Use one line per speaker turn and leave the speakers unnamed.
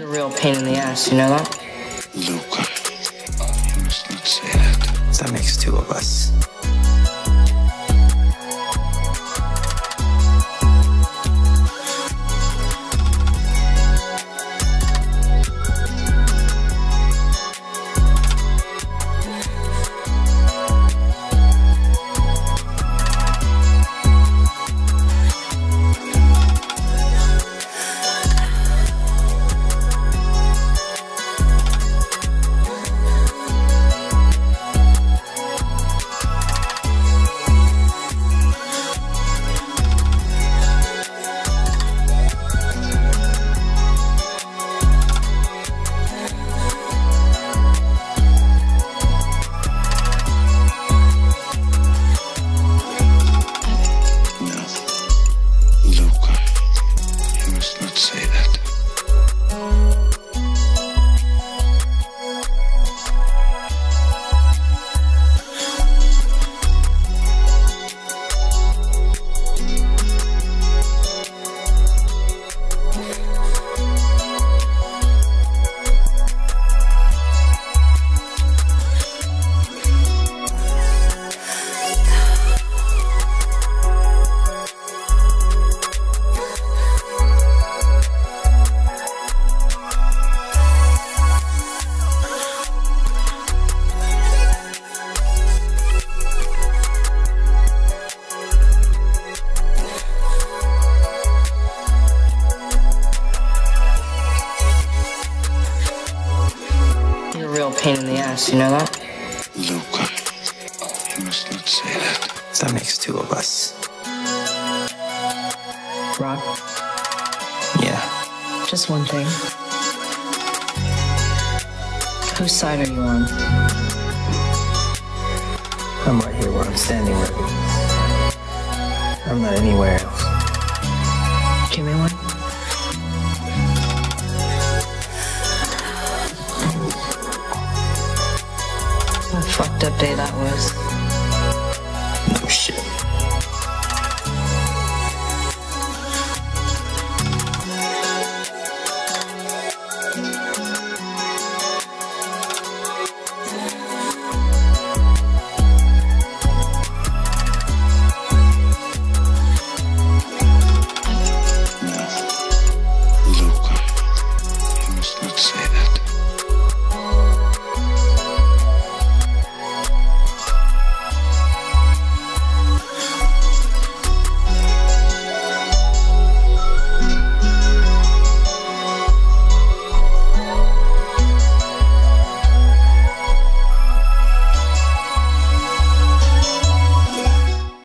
You're a real pain in the ass, you know that?
Luca, you must not say that.
That makes two of us.
Pain in the ass, you know that?
Luca, you must not say that.
That makes two of us.
Rob?
Yeah.
Just one thing. Whose side are you on?
I'm right here where I'm standing, Revy. I'm not anywhere else.
Give me one. What a fucked up day that was.
No shit.
No. Luca, you must not say that.